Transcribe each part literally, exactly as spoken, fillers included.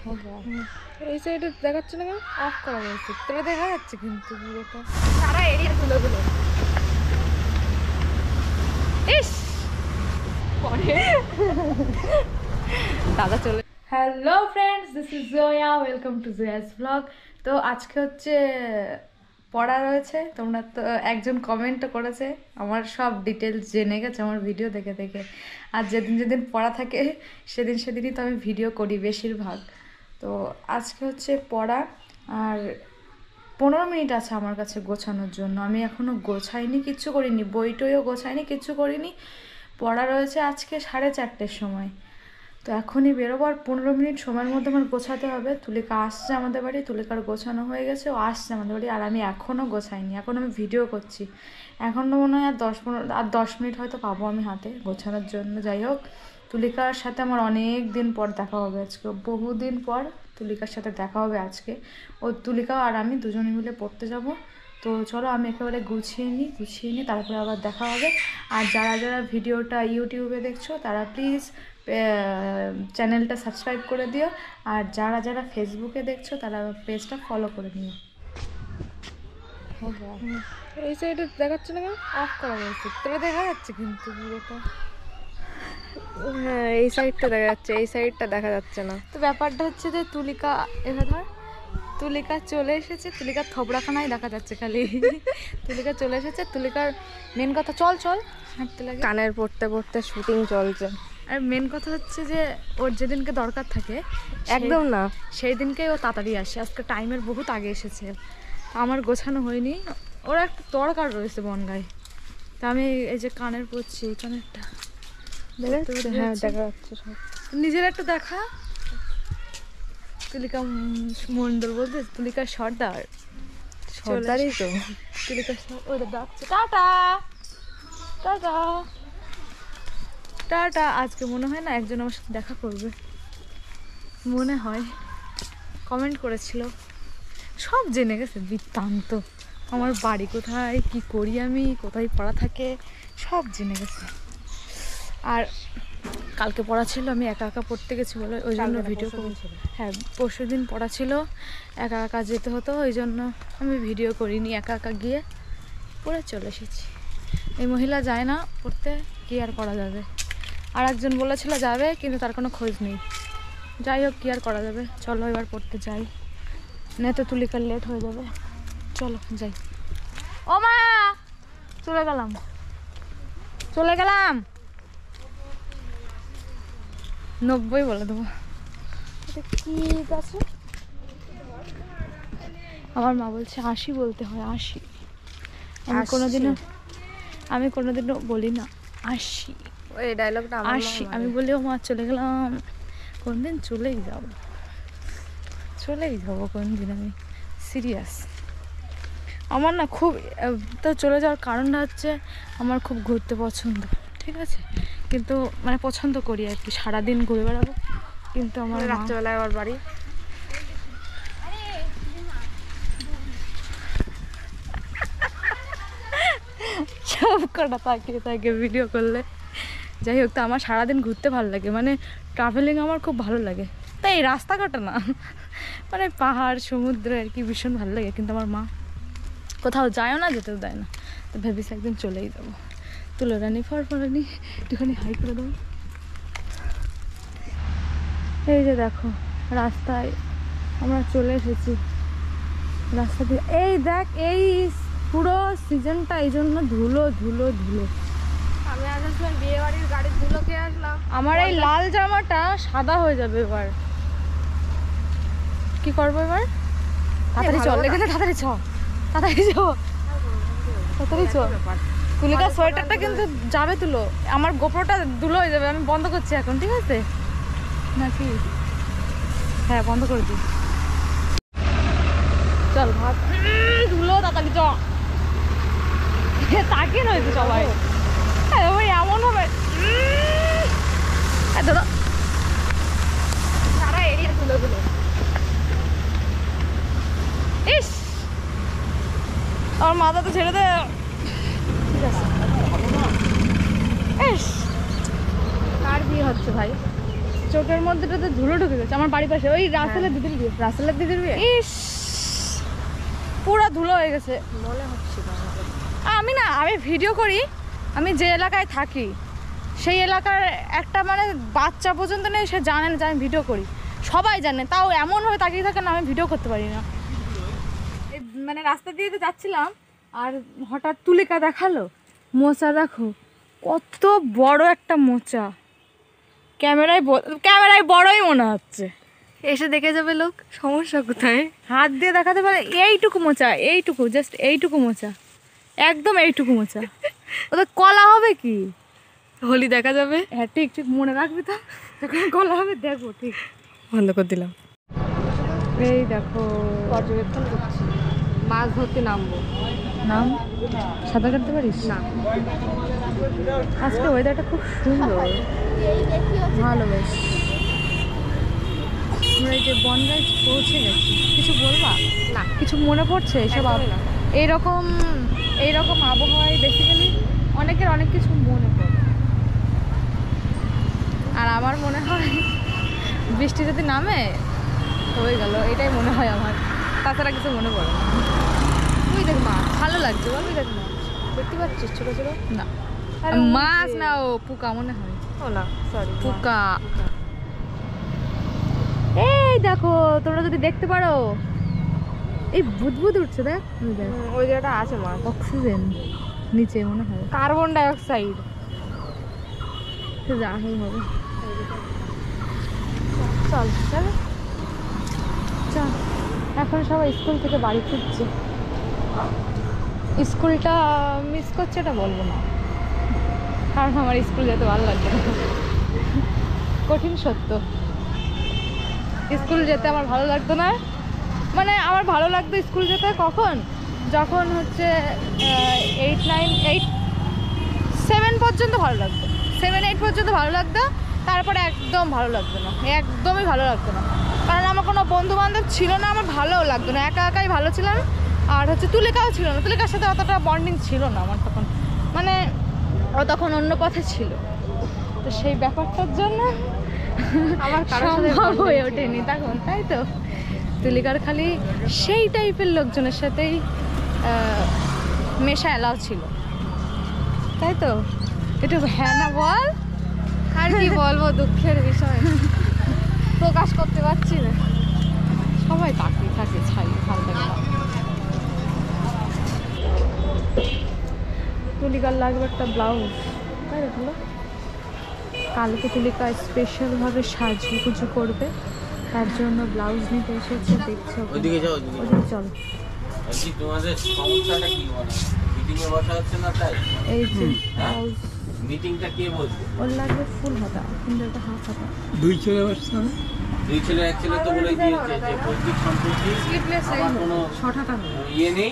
এই সাইডে দেখাচ্ছে না কেন? অফ করা হয়েছে, তোরা দেখা যাচ্ছে কিন্তু পুরোটা সারা এরিয়া তুলোগুলো। ইস পরে দাদা চলে। Hello friends, this is Zoya, welcome to Zoya's blog. তো আজকে হচ্ছে পড়া রয়েছে। তোমরা তো একজন কমেন্টও করেছে, আমার সব ডিটেলস জেনে গেছে আমার ভিডিও দেখে দেখে। আর যেদিন যেদিন পড়া থাকে সেদিন সেদিনই তো আমি ভিডিও করি বেশিরভাগ। তো আজকে হচ্ছে পড়া, আর পনেরো মিনিট আছে আমার কাছে গোছানোর জন্য। আমি এখনও গোছাইনি, কিচ্ছু করিনি, বই টইও গোছাইনি, কিচ্ছু করিনি। পড়া রয়েছে আজকে সাড়ে চারটের সময়। তো এখনই বেরোবো, আর পনেরো মিনিট সময়ের মধ্যে আমার গোছাতে হবে। তুলিকা আসছে আমাদের বাড়ি, তুলিকার গোছানো হয়ে গেছে, ও আসছে আমাদের বাড়ি, আর আমি এখনও গোছাইনি, এখন আমি ভিডিও করছি। এখনও মনে হয় আর দশ পনেরো আর দশ মিনিট হয়তো পাবো আমি হাতে গোছানোর জন্য। যাই হোক, তুলিকার সাথে আমার অনেক দিন পর দেখা হবে আজকে, বহুদিন পর তুলিকার সাথে দেখা হবে আজকে। ও তুলিকা আর আমি দুজনে মিলে পড়তে যাব। তো চলো আমি একেবারে গুছিয়ে নিই, গুছিয়ে নিই তারপরে আবার দেখা হবে। আর যারা যারা ভিডিওটা ইউটিউবে দেখছো তারা প্লিজ চ্যানেলটা সাবস্ক্রাইব করে দিও, আর যারা যারা ফেসবুকে দেখছো তারা পেজটা ফলো করে নিও। এই সাইডে দেখাচ্ছে না কেন? অফ করা হয়েছে, তোরা দেখা যাচ্ছে কিন্তু পুরোটা। হ্যাঁ, এই সাইডটা দেখা যাচ্ছে, এই সাইডটা দেখা যাচ্ছে না। তো ব্যাপারটা হচ্ছে যে তুলিকা এবার ধর, তুলিকা চলে এসেছে, তুলিকার থোবড়াখানাই দেখা যাচ্ছে খালি। তুলিকা চলে এসেছে, তুলিকার মেন কথা, চল চল হাঁটতে লাগে, কানের পড়তে পড়তে শুটিং চলছে। আর মেন কথা হচ্ছে যে ওর যেদিনকে দরকার থাকে একদম না, সেই দিনকেই ও তাড়াতাড়ি আসে। আজকে টাইমের বহুত আগে এসেছে, আমার গোছানো হয়নি, ওর একটা দরকার রয়েছে বনগাঁয়। তা আমি এই যে কানের পরছি, এই কানেরটা হ্যাঁ দেখা যাচ্ছে সব। নিজের একটু দেখা। তুলিকা মন্ডল বলতে তুলিকা সর্দার, সর্দারই তো। তুলিকা ওটা ডাকছে, টাটা টাটা টাটা। আজকে মনে হয় না একজন আমার সাথে দেখা করবে, মনে হয় কমেন্ট করেছিল, সব জেনে গেছে বৃত্তান্ত, আমার বাড়ি কোথায়, কি করি আমি, কোথায় পড়া থাকে, সব জেনে গেছে। আর কালকে পড়া ছিল, আমি একা একা পড়তে গেছি বলে ওই জন্য ভিডিও করেছিল। হ্যাঁ, পরশু দিন পড়া ছিল, একা একা যেতে হতো, ওই জন্য আমি ভিডিও করিনি, একা একা গিয়ে পড়ে চলে এসেছি। এই মহিলা যায় না পড়তে, কি আর করা যাবে। আর একজন বলেছিল যাবে, কিন্তু তার কোনো খোঁজ নেই। যাই হোক, কি আর করা যাবে, চলো এবার পড়তে যাই, না তো তুলিকার লেট হয়ে যাবে। চলো যাই। ও মা, চলে গেলাম চলে গেলাম নব্বই বলে দেবো। কি আছে, আমার মা বলছে আশি বলতে হয়, আশি। আমি কোনোদিনও আমি কোনোদিনও বলি না আশি, ওই ডায়লগটা আশি আমি বলি, ও মা চলে গেলাম, কোনদিন চলেই যাব, চলেই যাবো কোনদিন, আমি সিরিয়াস। আমার না খুব, তো চলে যাওয়ার কারণটা হচ্ছে আমার খুব ঘুরতে পছন্দ, ঠিক আছে, কিন্তু মানে পছন্দ করি আর কি, সারাদিন ঘুরে বেড়াবো। কিন্তু আমার রাত্রেবেলায় আমার বাড়ি, সব কটা তাকিয়ে তাকিয়ে ভিডিও করলে। যাই হোক, তো আমার সারাদিন ঘুরতে ভালো লাগে, মানে ট্রাভেলিং আমার খুব ভালো লাগে। তাই এই রাস্তাঘাটে না, মানে পাহাড় সমুদ্র আর কি ভীষণ ভালো লাগে। কিন্তু আমার মা কোথাও যায়ও না, যেতেও দেয় না। তো ভেবেছি একদিন চলেই যাবো। তুলো রানি ফর ফরানি একটুখানি হাই করে দেবো। এই যে দেখো রাস্তায় আমরা চলে এসেছি, রাস্তা দিয়ে। এই দেখ, এই পুরো সিজনটা এই জন্য ধুলো ধুলো ধুলো। আমি আজ আসলাম বিয়ে বাড়ির গাড়ির ধুলো খেয়ে আসলাম। আমার এই লাল জামাটা সাদা হয়ে যাবে এবার, কি করবো এবার? তাড়াতাড়ি চল, এখানে তাড়াতাড়ি চ, তাড়াতাড়ি চ, তাড়াতাড়ি চ। তুলিকা সোয়েটারটা কিন্তু যাবে, তুলো, আমার গোপ্রোটা ধুলো হয়ে যাবে। আমি বন্ধ করছি এখন, ঠিক আছে নাকি? হ্যাঁ, বন্ধ করে দিই। চল ভাত, ধুলো, তাড়াতাড়ি চ। তাকিয়ে রয়েছে সবাই, এমন হবে দাদা, সারা এরিয়া ধুলোগুলো। ইস, আমার মাথা তো ছেড়ে দে, ঠিক আছে। ইস, কার বিয়ে হচ্ছে ভাই? চোখ বুকের মধ্যেটাতে ধুলো ঢুকে গেছে। আমার বাড়ির পাশে ওই রাসেলের দিদির বিয়ে। রাসেলের দিদির বিয়ে ইস পুরো ধুলো হয়ে গেছে মনে হচ্ছে। আমি না আমি ভিডিও করি, আমি যে এলাকায় থাকি সেই এলাকার একটা মানে বাচ্চা পর্যন্ত নেই সে জানে না যে আমি ভিডিও করি, সবাই জানে, তাও এমনভাবে তাকিয়ে থাকে না আমি ভিডিও করতে পারি না। মানে রাস্তা দিয়ে তো যাচ্ছিলাম আর হঠাৎ তুলিকা দেখালো, মোচা দেখো কত বড় একটা মোচা, ক্যামেরায় ক্যামেরায় বড়ই মনে হচ্ছে। এসে দেখে যাবে লোক, সমস্যা কোথায়? হাত দিয়ে দেখাতে পারে এইটুকু মোচা, এইটুকু জাস্ট এইটুকু মোচা, একদম এইটুকু মোচা। ওদের কলা হবে কি? হোলি দেখা যাবে। হ্যাঁ ঠিক ঠিক মনে রাখবি তো, যখন কলা হবে দেখবো। ঠিক বন্ধ করে দিলাম। এই দেখো পর্যবেক্ষণ করছি, মাছ ধরতে নামবো। নাম সাঁতার কাটতে পারিস না, আজকে ওয়েদারটা খুব সুন্দর, ভালো বেশ। আমরা এই যে বনগাঁয় পৌঁছে গেছি, কিছু বলবা? না কিছু মনে পড়ছে এসব? একদমই না। এইরকম এইরকম আবহাওয়ায় বেসিক্যালি অনেকের অনেক কিছু মনে পড়ে, আর আমার মনে হয় বৃষ্টি যদি নামে হয়ে গেল, এটাই মনে হয় আমার, তাছাড়া কিছু মনে পড়ে না। তুই দেখ মাছ, ভালো লাগছে বল? তুই দেখ মাছ দেখতে পাচ্ছিস ছোট ছোট? না আরে মাছ ওই যে- না, ও পোকা মনে হয়, ও না সরি পোকা। এই দেখো তোমরা যদি দেখতে পারো এই বুদবুদ উঠছে, দেখ ওই দেখ ওই জায়গাটা আছে মাছ। অক্সিজেন নিচে মনে হয়, কার্বন ডাই অক্সাইড। যা হয় হবে। চল চল চল এখন সবাই স্কুল থেকে বাড়ি ফিরছে, স্কুলটা মিস করছে এটা বলবো না, কারণ আমার স্কুল যেতে ভালো লাগছে না, কঠিন সত্য। স্কুল যেতে আমার ভালো লাগতো না, মানে আমার ভালো লাগতো স্কুল যেতে কখন, যখন হচ্ছে এইট নাইন এইট সেভেন পর্যন্ত ভালো লাগতো, সেভেন এইট পর্যন্ত ভালো লাগতো, তারপরে একদম ভালো লাগতো না, একদমই ভালো লাগতো না, কারণ আমার কোনো বন্ধু বান্ধব ছিল না, আমার ভালোও লাগতো না, একা একাই ভালো ছিলাম। আর হচ্ছে তুলিকাও ছিল না, তুলিকার সাথে অতটা বন্ডিং ছিল না আমার তখন, মানে ও তখন অন্য পথে ছিল, তো সেই ব্যাপারটার জন্য আমার কারোর সাথে সম্ভব bonding হয়ে ছিল ওঠেনি না। তখন, তাই তো। তুলিকার খালি সেই টাইপের লোকজনের সাথেই আহ, মেশা এলাও ছিল, তাই তো। একটু হ্যাঁ না বল। আর কি বলবো, দুঃখের বিষয় প্রকাশ করতে পারছি না। সবাই তাকিয়ে থাকে, ছাই ভালো লাগে না। তুলিকার লাগবে একটা ব্লাউজ, তাই দেখলো কালকে তুলিকা স্পেশালভাবে সাজুগুজু করবে, তার জন্য ব্লাউজ নিতে এসেছে, দেখছো? ওইদিকে যাও, ওইদিকে ওদিকে চলো। বলছি তোমাদের সমস্যাটা কি বলো? মিটিং এ বসা হচ্ছে না তাই? এই যে হ্যাঁ? ব্লাউজ মিটিংটা কে বলছে? ওর লাগবে ফুল হাতা, কিন্তু এটা হাফ হাতা। দুই ছেলে বসছে না? দুই ছেলে এক ছেলে তো বলে দিয়েছে যে পৈতৃক সম্পত্তি স্লিপলেস আমার কোনো শর্ট হাতা নেই। ইয়ে নেই।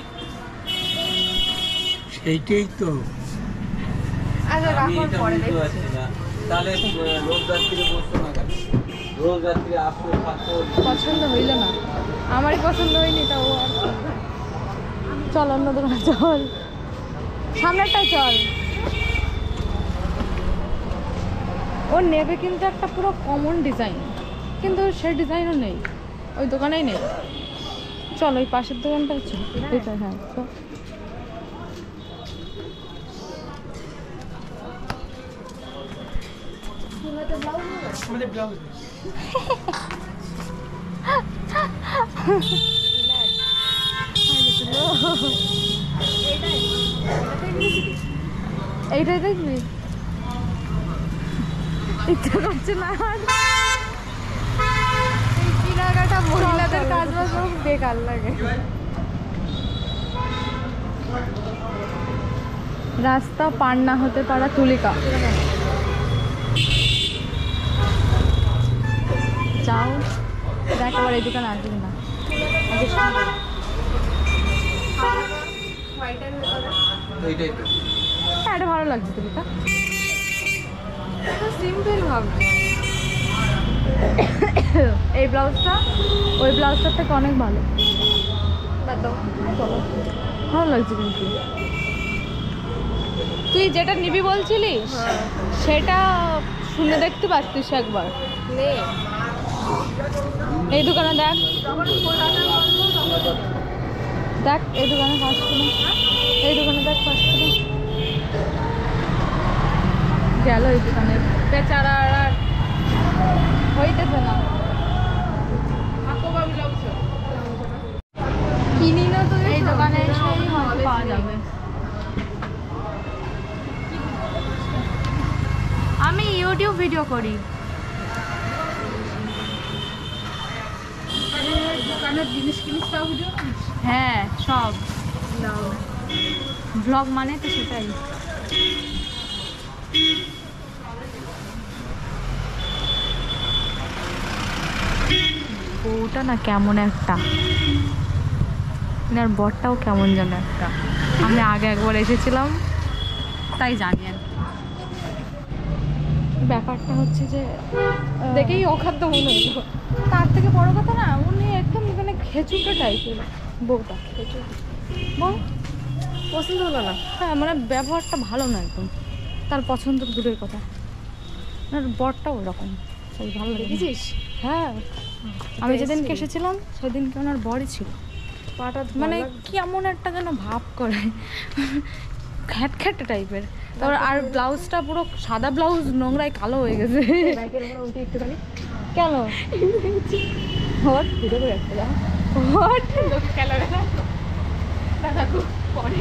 সেইটাই তো। আচ্ছা আমি রাখুন, এটা পরে বুঝতে দেখছি। পারছি না। তাহলে আহ, রোজ রাত্রিরে বসছো না কেন? রোজ রাত্রিরে আসো থাকো। পছন্দ হইল না, আমারই পছন্দ হয়নি, তা ও আর কি। চল অন্য দোকানে চল, সামনেরটাই চল। ও নেবে কিন্তু একটা পুরো কমন ডিজাইন, কিন্তু সেই ডিজাইনও নেই, ওই দোকানেই নেই। চল ওই পাশের দোকানটাই চল, এটাই, হ্যাঁ চল। আমাদের ব্লাউজ এইটাই দেখবি, ইচ্ছা করছে না আর। এই কেনাকাটা মহিলাদের কাজ বাজ খুব বেকার লাগে। রাস্তা পার না হতে পারা তুলিকা। যাও দেখ আবার এই দোকানে আসবি না। আগে শোনো। এইটাই তো। হ্যাঁ, এটা ভালো লাগছে তুলিকা। সিম্পল ভাবছি। এই ব্লাউজটা ওই ব্লাউজটার থেকে অনেক ভালো, বাতো চলো। ভালো লাগছে কিন্তু। তুই যেটা নিবি বলছিলিস সেটা শুনে দেখতে পারতিস একবার, নে এই দোকানে দেখ দেখ এই দোকানে ফার্স্ট ফুড এই দোকানে দেখ ফার্স্ট ফুড গেল এই দোকানে বেচারা আর হইতেছে না কিনি না তো এই দোকানে সেই হয়তো পাওয়া যাবে। আমি ইউটিউব ভিডিও করি। দোকানের জিনিস কিনিস তাও ভিডিও করিস? হ্যাঁ সব ব্লগ মানে তো সেটাই। বউটা না কেমন একটা, আর বরটাও কেমন যেন একটা। আমি আগে একবার এসেছিলাম তাই জানি আর কি। ব্যাপারটা হচ্ছে যে দেখেই অখাদ্য মনে হলো। তার থেকে বড় কথা না, উনি একদম মানে খেচুটা টাইপের বউটা। খেচুর বউ পছন্দ হলো না? হ্যাঁ মানে ব্যবহারটা ভালো না একদম। তার পছন্দ দূরের কথা, আর বরটাও ওরকম সেই ভালো দেখেছিস? হ্যাঁ আমি যেদিনকে এসেছিলাম সেদিনকে ওনার বরই ছিল। পাটা মানে কেমন একটা যেন ভাব করে, খ্যাট খ্যাট টাইপের। তারপর আর ব্লাউজটা পুরো সাদা ব্লাউজ নোংরায় কালো হয়ে গেছে। বাইকের উপরে উঠে একটুখানি কেন হট ভিডিও করে একটা দাও হট লোকে খেলা গেলা দাদা খুব পরে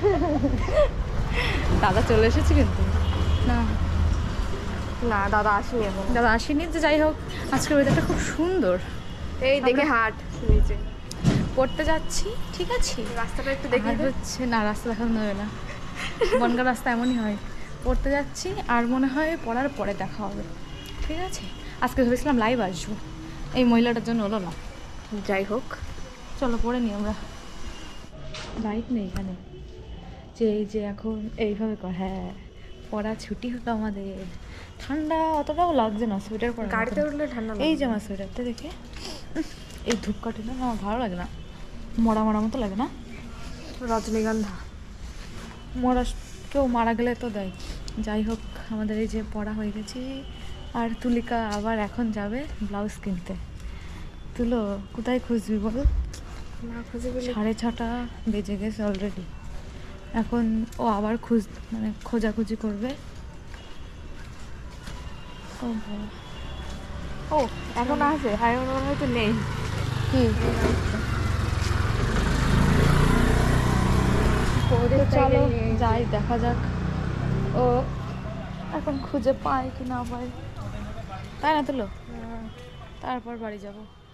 দাদা চলে এসেছে কিন্তু না না দাদা আসেনি এখন। দাদা আসেনি তো যাই হোক আজকের ওয়েদারটা খুব সুন্দর। এই দেখে হাট নিচে পড়তে যাচ্ছি ঠিক আছে। রাস্তাটা একটু দেখে আর হচ্ছে না রাস্তা দেখানো যাবে না, বনগাঁ রাস্তা এমনই হয়। পড়তে যাচ্ছি আর মনে হয় পড়ার পরে দেখা হবে ঠিক আছে। আজকে ভেবেছিলাম লাইভ আসবো, এই মহিলাটার জন্য হলো না। যাই হোক চলো পড়ে নিই আমরা। লাইট নেই এখানে, যে এই যে এখন এইভাবে কর। হ্যাঁ পড়া ছুটি হলো আমাদের, ঠান্ডা অতটাও লাগছে না, সোয়েটার পরা গাড়িতে উঠলে ঠান্ডা এই যে আমার সোয়েটারটা দেখে এই ধূপকাঠিটা না আমার ভালো লাগে না, মরা মরা মতো লাগে না। রজনীগন্ধা মরা কেউ মারা গেলে তো দেয়। যাই হোক আমাদের এই যে পড়া হয়ে গেছে, আর তুলিকা আবার এখন যাবে ব্লাউজ কিনতে। তুলো কোথায় খুঁজবি বল? না খুঁজে পেলে সাড়ে ছটা বেজে গেছে অলরেডি, এখন ও আবার খুঁজ মানে খোঁজাখুঁজি করবে। ও বাবা। ও এখন আছে আর এখন মনে হয়তো নেই। কি পরে চলো যাই দেখা যাক ও এখন খুঁজে পায় কি না পায়, তাই না তুলো? তারপর বাড়ি যাবো।